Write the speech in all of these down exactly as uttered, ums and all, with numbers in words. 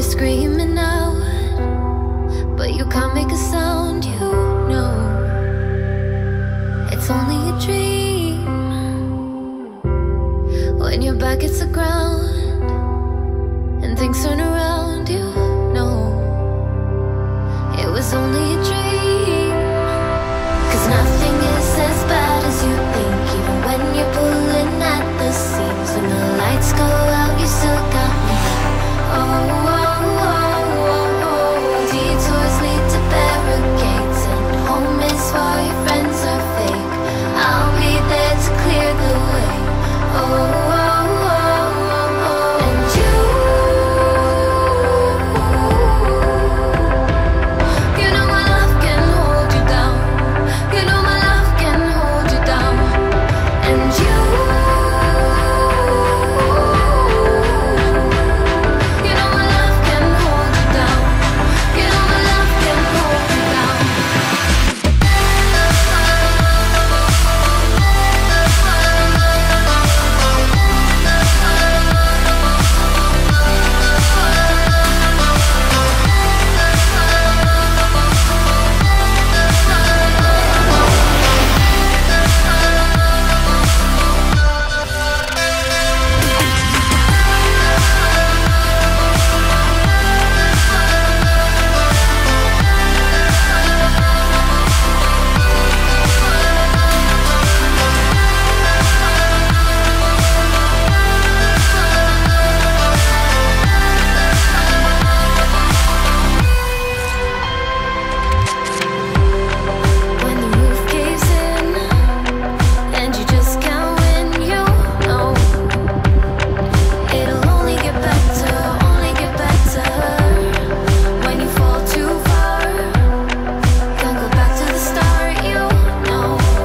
you're screaming out, but you can't make a sound, you know it's only a dream. When your back hits the ground and things turn around, you know it was only a dream. Cause nothing is as bad as you think, even when you're pulling at the seams. When the lights go out, you still got me. Oh, oh, oh, oh, oh. Detours lead to barricades, and home is for your friends are fake. I'll be there to clear the way. Oh, oh, oh, oh, oh. And you, you know my love can hold you down. You know my love can hold you down. And you, you know my love can hold you down. You know my love can hold you down. When the roof caves in and you just can't win, you know it'll only get better, only get better. When you fall too far, can't go back to the start, you know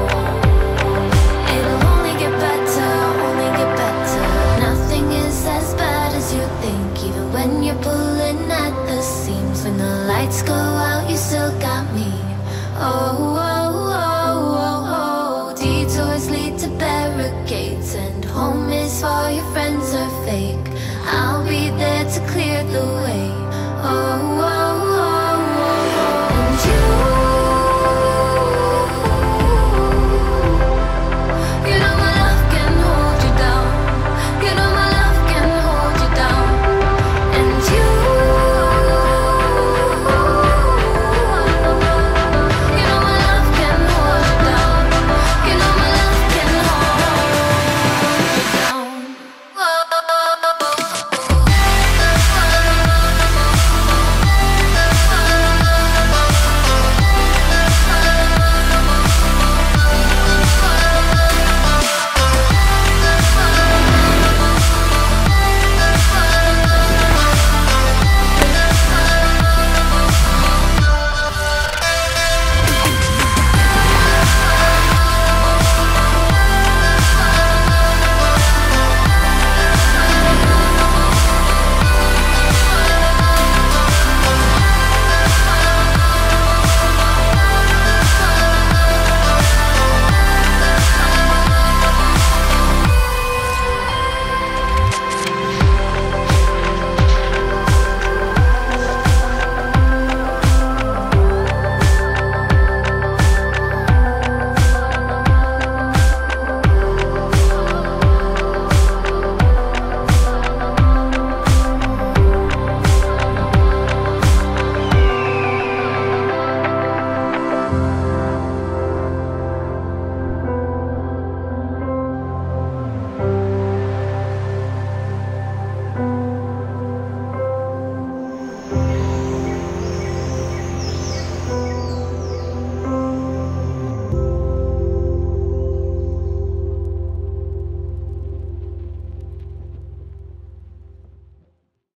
it'll only get better, only get better. Nothing is as bad as you think, even when you're pulling at the seams. When the lights go out, you still got me. Oh, oh, oh, oh, oh. Detours lead to barricades, and home is for your